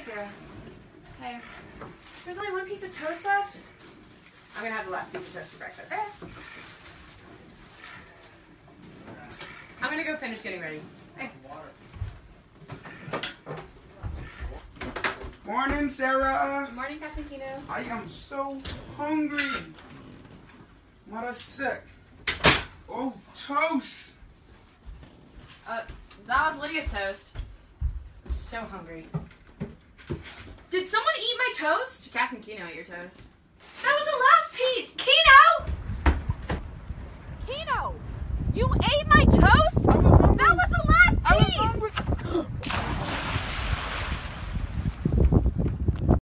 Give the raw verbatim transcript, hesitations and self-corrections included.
Sarah. Hey. There's only one piece of toast left. I'm gonna have the last piece of toast for breakfast. Okay. I'm gonna go finish getting ready. Hey. Morning, Sarah. Good morning, Captain Kino. I am so hungry. Mother's sick. Oh, toast. Uh, that was Lydia's toast. I'm so hungry. Did someone eat my toast? Captain Kino ate your toast.